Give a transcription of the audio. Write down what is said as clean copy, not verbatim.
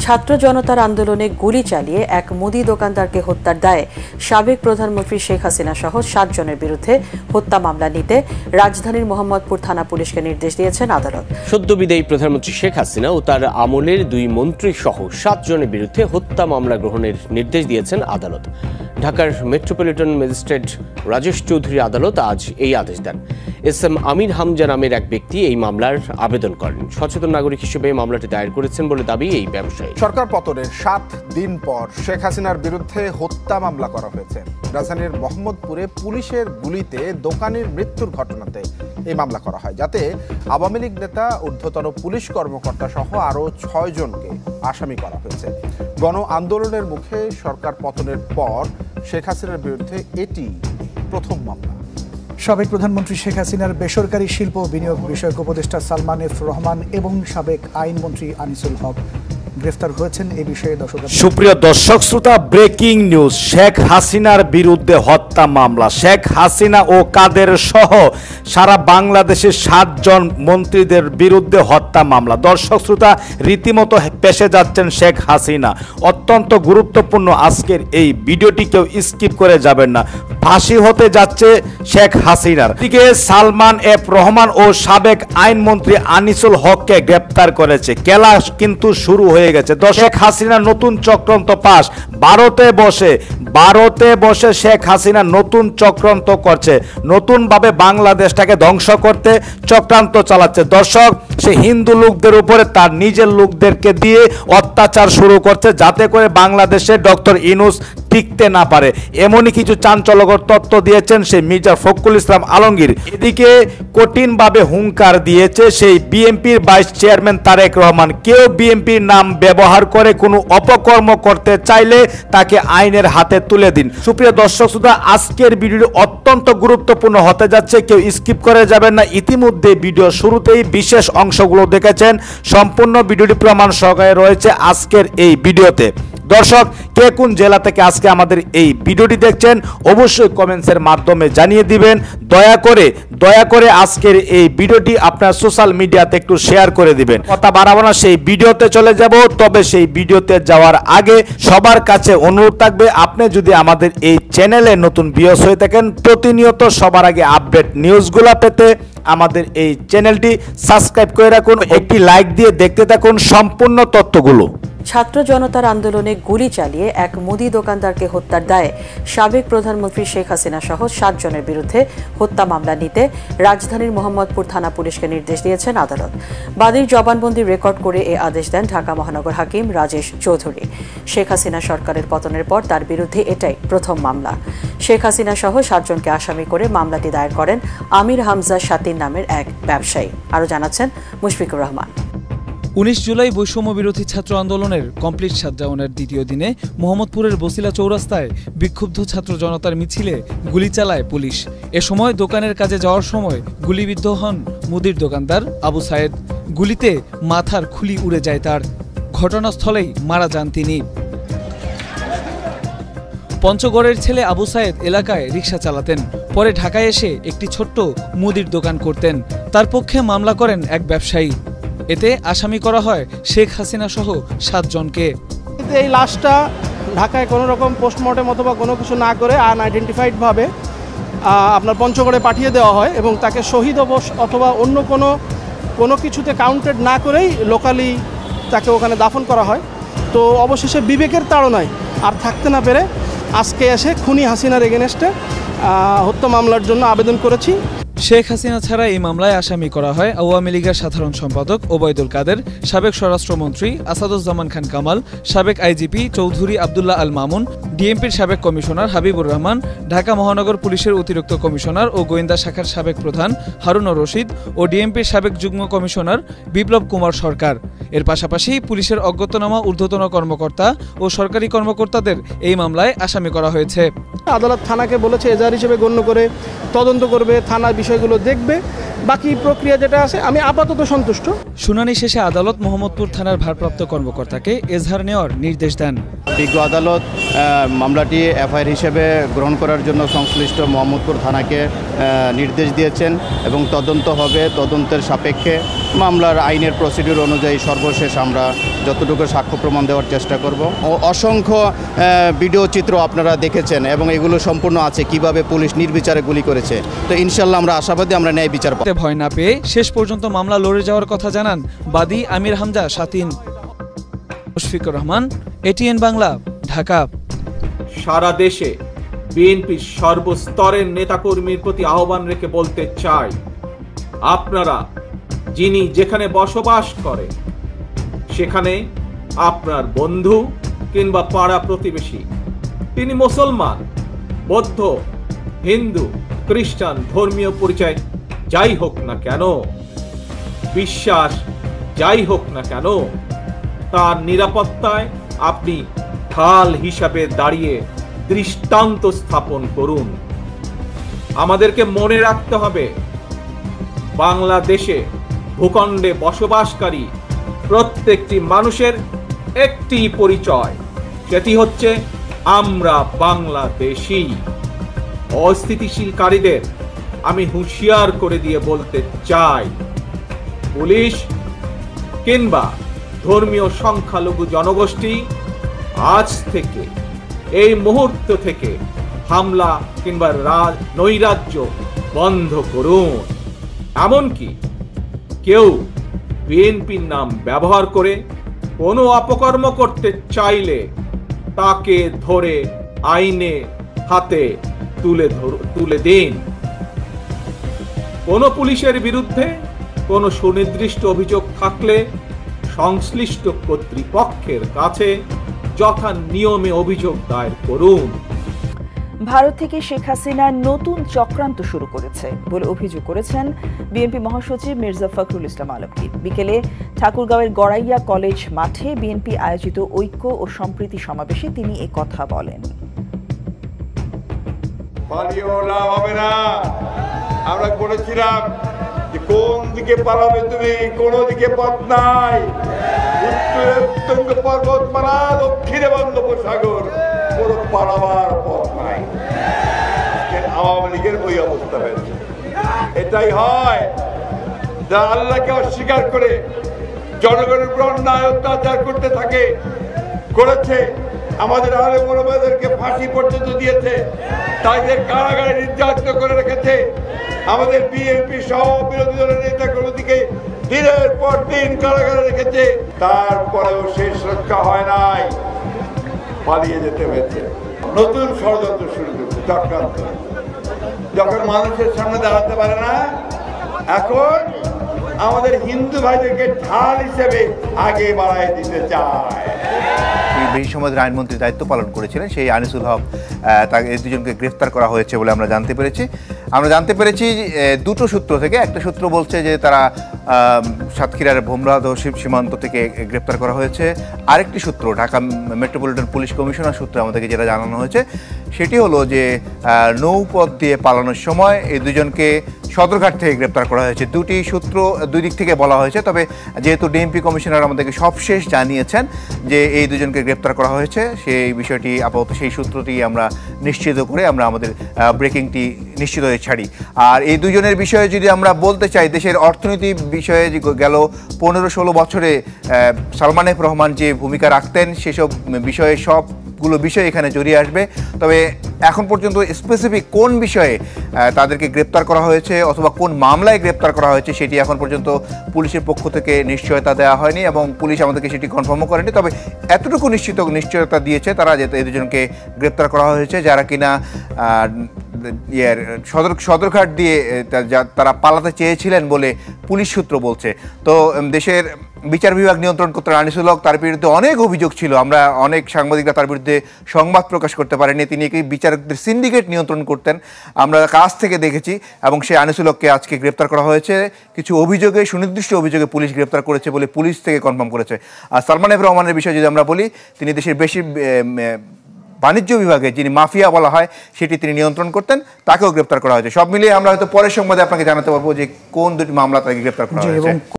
ছাত্র জনতার আন্দোলনে গুলি চালিয়ে এক মুদি দোকানদারকে হত্যার দায়ে সাবেক প্রধানমন্ত্রী শেখ হাসিনা সহ ৭ জনের বিরুদ্ধে হত্যা মামলা নিতে রাজধানীর মোহাম্মদপুর থানা পুলিশকে নির্দেশ দিয়েছেন আদালত। সদ্য বিদায়ী প্রধানমন্ত্রী শেখ হাসিনা ও তার আমলের ২ মন্ত্রী সহ ৭ জনের বিরুদ্ধে হত্যা মামলা গ্রহণের নির্দেশ দিয়েছেন আদালত। ঢাকার মেট্রোপলিটন ম্যাজিস্ট্রেট রাজেশ চৌধুরী আদালত আজ এই আদেশ দেন। এসএম আমির হামজা নামের এক ব্যক্তি এই মামলার আবেদন করেন। সচেতন নাগরিক হিসেবে মামলাটি দায়ের করেছেন বলে দাবি এই ব্যবসায়ী। সরকার পতনের ৭ দিন পর শেখ হাসিনার বিরুদ্ধে হত্যা মামলা করা হয়েছে। রাজধানীর মোহাম্মদপুরে পুলিশের গুলিতে দোকানির মৃত্যুর ঘটনাতে এই মামলা করা হয়, যাতে আওয়ামী লীগ নেতা, ঊর্ধ্বতন পুলিশ কর্মকর্তা সহ আরও ৬ জনকে আসামি করা হয়েছে। গণ আন্দোলনের মুখে সরকার পতনের পর শেখ হাসিনার বিরুদ্ধে এটি প্রথম মামলা। সাবেক প্রধানমন্ত্রী শেখ হাসিনার বেসরকারি শিল্প বিনিয়োগ বিষয়ক উপদেষ্টা সালমান এফ রহমান এবং সাবেক আইনমন্ত্রী আনিসুল হক গ্রেফতার হয়েছেন। এই বিষয়ে সুপ্রিয় দর্শক শ্রোতা, ব্রেকিং নিউজ। শেখ হাসিনার বিরুদ্ধে হত্যা মামলা। শেখ হাসিনা ও কাদের সহ সারা বাংলাদেশের ৭ জন মন্ত্রীদের বিরুদ্ধে হত্যা মামলা। দর্শক শ্রোতা, রীতিমতো পেশে যাচ্ছেন শেখ হাসিনা। অত্যন্ত গুরুত্বপূর্ণ আজকের এই ভিডিওটি, কেউ স্কিপ করে যাবেন না। ফাঁসি হতে যাচ্ছে শেখ হাসিনার। দিকে সালমান এফ রহমান ও সাবেক আইনমন্ত্রী আনিসুল হককে গ্রেপ্তার করেছে। খেলা কিন্তু শুরু হয়ে গেছে। শেখ হাসিনার নতুন চক্রান্ত পাস। ভারতে বসে শেখ হাসিনা নতুন চক্রান্ত করছে। নতুনভাবে বাংলাদেশটাকে ধ্বংস করতে চক্রান্ত চালাচ্ছে। দর্শক, সে হিন্দু লোকদের উপরে তার নিজের লোকদেরকে দিয়ে অত্যাচার শুরু করছে, যাতে করে বাংলাদেশে ডক্টর ইউনূস টিকতে না পারে। এমনই কিছু চাঞ্চল্যকর তথ্য দিয়েছেন সেই মির্জা ফখরুল ইসলাম আলমগীর। এদিকে কঠিনভাবে হুঙ্কার দিয়েছে সেই বিএনপির ভাইস চেয়ারম্যান তারেক রহমান। কেউ বিএনপির নাম ব্যবহার করে কোনো অপকর্ম করতে চাইলে তাকে আইনের হাতে তুলে দিন। সুপ্রিয় দর্শক শ্রোতা, আজকের ভিডিওটি অত্যন্ত গুরুত্বপূর্ণ হতে যাচ্ছে, কেউ স্কিপ করে যাবেন না। ইতিমধ্যে ভিডিও শুরুতেই বিশেষ অংশগুলো দেখেছেন। সম্পূর্ণ ভিডিওটি প্রমাণ সহকারে রয়েছে আজকের এই ভিডিওতে। দর্শক, কে কোন জেলা থেকে আজকে আমাদের এই ভিডিওটি দেখছেন অবশ্যই কমেন্টসের মাধ্যমে জানিয়ে দিবেন। দয়া করে আজকের এই ভিডিওটি আপনার সোশ্যাল মিডিয়াতে একটু শেয়ার করে দিবেন। কথা বাড়াবো না, সেই ভিডিওতে চলে যাব। তবে সেই ভিডিওতে যাওয়ার আগে সবার কাছে অনুরোধ থাকবে, আপনি যদি আমাদের এই চ্যানেলে নতুন ভিউয়ার্স হয়ে থাকেন, প্রতিনিয়ত সবার আগে আপডেট নিউজগুলো পেতে আমাদের এই চ্যানেলটি সাবস্ক্রাইব করে রাখুন। একটি লাইক দিয়ে দেখতে থাকুন সম্পূর্ণ তথ্যগুলো। ছাত্র জনতার আন্দোলনে গুলি চালিয়ে এক মুদি দোকানদারকে হত্যার দায়ে সাবেক প্রধানমন্ত্রী শেখ হাসিনা সহ ৭ জনের বিরুদ্ধে হত্যা মামলা নিতে রাজধানীর মোহাম্মদপুর থানা পুলিশকে নির্দেশ দিয়েছেন আদালত। বাদীর জবানবন্দি রেকর্ড করে এ আদেশ দেন ঢাকা মহানগর হাকিম রাজেশ চৌধুরী। শেখ হাসিনা সরকারের পতনের পর তার বিরুদ্ধে এটাই প্রথম মামলা। শেখ হাসিনা সহ ৭ জনকে আসামি করে মামলাটি দায়ের করেন আমির হামজা শাতির নামের এক ব্যবসায়ী। আরও জানাচ্ছেন মুশফিকুর রহমান। ১৯ জুলাই বৈষম্য বিরোধী ছাত্র আন্দোলনের কমপ্লিট শাটডাউনের দ্বিতীয় দিনে মোহাম্মদপুরের বসিলা চৌরাস্তায় বিক্ষুব্ধ ছাত্র জনতার মিছিলে গুলি চালায় পুলিশ। এ সময় দোকানের কাজে যাওয়ার সময় গুলিবিদ্ধ হন মুদির দোকানদার আবু সায়েদ। গুলিতে মাথার খুলি উড়ে যায় তার। ঘটনাস্থলেই মারা যান তিনি। পঞ্চগড়ের ছেলে আবু সায়েদ এলাকায় রিকশা চালাতেন। পরে ঢাকায় এসে একটি ছোট্ট মুদির দোকান করতেন। তার পক্ষে মামলা করেন এক ব্যবসায়ী। এতে আসামি করা হয় শেখ হাসিনা সহ ৭ জনকে। এই লাশটা ঢাকায় কোনো রকম পোস্টমর্টেম অথবা কোনো কিছু না করে আনআইডেন্টিফাইডভাবে আপনার পঞ্চগড়ে পাঠিয়ে দেওয়া হয় এবং তাকে শহীদ অথবা অন্য কোনো কিছুতে কাউন্টেড না করেই লোকালি তাকে ওখানে দাফন করা হয়। তো অবশেষে বিবেকের তাড়নায় আর থাকতে না পেরে আজকে এসে খুনি হাসিনার এগেনস্টে হত্যা মামলার জন্য আবেদন করেছি। শেখ হাসিনা ছাড়া এই মামলায় আসামি করা হয় আওয়ামী লীগের সাধারণ সম্পাদক ওবায়দুল কাদের, সাবেক স্বরাষ্ট্রমন্ত্রী আসাদুজ্জামান খান কামাল, সাবেক আইজিপি চৌধুরী আবদুল্লাহ আল মামুন, ডিএমপির সাবেক কমিশনার হাবিবুর রহমান, ঢাকা মহানগর পুলিশের অতিরিক্ত কমিশনার ও গোয়েন্দা শাখার সাবেক প্রধান হারুনুর রশিদ ও ডিএমপির সাবেক যুগ্ম কমিশনার বিপ্লব কুমার সরকার। এর পাশাপাশি পুলিশের অজ্ঞাতনামা ঊর্ধ্বতন কর্মকর্তা ও সরকারি কর্মকর্তাদের এই মামলায় আসামি করা হয়েছে। আদালত থানাকে বলেছে এজাহার হিসেবে গণ্য করে তদন্ত করবে, থানা বিষয়গুলো দেখবে বাকি প্রক্রিয়া যেটা আছে আমি আপাতত সন্তুষ্ট। শুনানি শেষে আদালত মোহাম্মদপুর থানার ভারপ্রাপ্ত কর্মকর্তাকে এজাহার নেওয়ার নির্দেশ দেন। বিজ্ঞ আদালত মামলাটি এফআইআর হিসেবে গ্রহণ করার জন্য সংশ্লিষ্ট মোহাম্মদপুর থানাকে নির্দেশ দিয়েছেন এবং তদন্ত হবে। তদন্তের সাপেক্ষে মামলার আইনের প্রসিডিউর অনুযায়ী সর্বশেষ আমরা যতটুকু সাক্ষ্য প্রমাণ দেওয়ার চেষ্টা করব। অসংখ্য ভিডিও চিত্র আপনারা দেখেছেন এবং এগুলো সম্পূর্ণ আছে কিভাবে পুলিশ নির্বিচারে গুলি করেছে। তো ইনশাল্লাহ আমরা আশাবাদী আমরা ন্যায় বিচার পাবো। ভয় না পেয়ে শেষ পর্যন্ত মামলা লড়ে যাওয়ার কথা জানান বাদী আমির হামজা শাতিন। মুশফিকুর রহমান, এটিএন বাংলা, ঢাকা। সারা দেশে বিএনপির সর্বস্তরের নেতাকর্মীর প্রতি আহ্বান রেখে বলতে চাই, আপনারা যিনি যেখানে বসবাস করে সেখানে আপনার বন্ধু কিংবা পাড়া প্রতিবেশী, তিনি মুসলমান, বৌদ্ধ, হিন্দু, খ্রিস্টান, ধর্মীয় পরিচয় যাই হোক না কেন, বিশ্বাস যাই হোক না কেন, তার নিরাপত্তায় আপনি ঢাল হিসাবে দাঁড়িয়ে দৃষ্টান্ত স্থাপন করুন। আমাদেরকে মনে রাখতে হবে, বাংলাদেশে ভূখণ্ডে বসবাসকারী প্রত্যেকটি মানুষের একটি পরিচয়, সেটি হচ্ছে আমরা বাংলাদেশী। অস্থিতিশীলকারীদের আমি হুঁশিয়ার করে দিয়ে বলতে চাই, পুলিশ কিংবা ধর্মীয় সংখ্যালঘু জনগোষ্ঠী আজ থেকে, এই মুহূর্ত থেকে হামলা কিংবা নৈরাজ্য বন্ধ করুন। এমনকি কেউ বিএনপির নাম ব্যবহার করে কোনো অপকর্ম করতে চাইলে তাকে ধরে আইনে হাতে তুলে দিন। কোনো পুলিশের বিরুদ্ধে কোনো সুনির্দিষ্ট অভিযোগ থাকলে সংশ্লিষ্ট কর্তৃপক্ষের কাছে যথা নিয়মে অভিযোগ দায়ের করুন। ভারত থেকে শেখ হাসিনা নতুন চক্রান্ত শুরু করেছে বলে অভিযোগ করেছেন বিএনপি মহাসচিব মির্জা ফখরুল ইসলাম আলমগীর। বিকেলে ঠাকুরগাঁওয়ের গড়াইয়া কলেজ মাঠে বিএনপি আয়োজিত ঐক্য ও সম্প্রীতি সমাবেশে তিনি এ কথা বলেন। আমরা বলেছিলাম যে কোন দিকে পালাবে তুমি, কোন দিকে পথ নাই, উত্তরে উত্তঙ্গ পর্বতমালা, দক্ষিণে বঙ্গোপসাগর, কোন পালাবার পথ নাই। আওয়ামী লীগের ওই অবস্থা হয়েছে। এটাই হয় যারা আল্লাহকে অস্বীকার করে জনগণের উপর অন্যায় অত্যাচার করতে থাকে, করেছে। আমাদের আলেম ওলামাদেরকে ফাঁসি পর্যন্ত দিয়েছে, তাদের কারাগারে নির্যাতিত করে রেখেছে। আমাদের বিএনপি সহ বিরোধী দলের নেতা কর্মীকে দিনের পর দিন কারাগারে রেখেছে। তারপরেও শেষ রক্ষা হয় নাই, পালিয়ে যেতে হয়েছে। নতুন ষড়যন্ত্র শুরু করছে, চক্রান্ত। যখন মানুষের সামনে দাঁড়াতে পারে না, এখন আমাদের হিন্দু ভাইদেরকে ঢাল হিসেবে আগে বাড়ায় দিতে চায়। বেশি সময় ধরে আইনমন্ত্রী দায়িত্ব পালন করেছিলেন সেই আনিসুল হক, তাকে দুজনকে গ্রেফতার করা হয়েছে বলে আমরা জানতে পেরেছি দুটো সূত্র থেকে। একটা সূত্র বলছে যে তারা সাতক্ষীরার ভোমরাদ ও সীমান্ত থেকে গ্রেপ্তার করা হয়েছে। আরেকটি সূত্র ঢাকা মেট্রোপলিটন পুলিশ কমিশনার সূত্রে আমাদেরকে যেটা জানানো হয়েছে সেটি হলো যে নৌপথ দিয়ে পালানোর সময় এই দুজনকে সদরঘাট থেকে গ্রেপ্তার করা হয়েছে। দুটি সূত্র দুই দিক থেকে বলা হয়েছে, তবে যেহেতু ডিএমপি কমিশনার আমাদেরকে সবশেষ জানিয়েছেন যে এই দুজনকে গ্রেপ্তার করা হয়েছে, সেই বিষয়টি আপাতত সেই সূত্রটি আমরা নিশ্চিত করে আমরা আমাদের ব্রেকিংটি নিশ্চিত হয়ে ছাড়ি। আর এই দুজনের বিষয়ে যদি আমরা বলতে চাই, দেশের অর্থনীতি বিষয়ে গেল 15-16 বছরে সালমান এফ রহমান যে ভূমিকা রাখতেন সেসব বিষয়ে সবগুলো বিষয় এখানে জড়িয়ে আসবে। তবে এখন পর্যন্ত স্পেসিফিক কোন বিষয়ে তাদেরকে গ্রেপ্তার করা হয়েছে অথবা কোন মামলায় গ্রেপ্তার করা হয়েছে সেটি এখন পর্যন্ত পুলিশের পক্ষ থেকে নিশ্চয়তা দেওয়া হয়নি এবং পুলিশ আমাদেরকে সেটি কনফার্মও করেনি। তবে এতটুকু নিশ্চয়তা দিয়েছে তারা যে এই দুজনকে গ্রেপ্তার করা হয়েছে যারা কিনা সদরঘাট দিয়ে তারা পালাতে চেয়েছিলেন বলে পুলিশ সূত্র বলছে। তো দেশের বিচার বিভাগ নিয়ন্ত্রণ করতেন আনিসুল হক, তার বিরুদ্ধে অনেক অভিযোগ ছিল। আমরা অনেক সাংবাদিকরা তার বিরুদ্ধে সংবাদ প্রকাশ করতে পারেনি। তিনি একটি বিচারকদের সিন্ডিকেট নিয়ন্ত্রণ করতেন, আমরা কাছ থেকে দেখেছি। এবং সেই আনিসুল হককে আজকে গ্রেপ্তার করা হয়েছে কিছু অভিযোগে, সুনির্দিষ্ট অভিযোগে পুলিশ গ্রেপ্তার করেছে বলে পুলিশ থেকে কনফার্ম করেছে। আর সালমান এফ রহমানের বিষয়ে যদি আমরা বলি, তিনি দেশের বাণিজ্য বিভাগে যিনি মাফিয়া বলা হয় সেটি তিনি নিয়ন্ত্রণ করতেন, তাকেও গ্রেপ্তার করা হয়েছে। সব মিলিয়ে আমরা হয়তো পরের সংবাদে আপনাকে জানাতে পারবো যে কোন দুটি মামলা তাকে গ্রেপ্তার করা হয়েছে।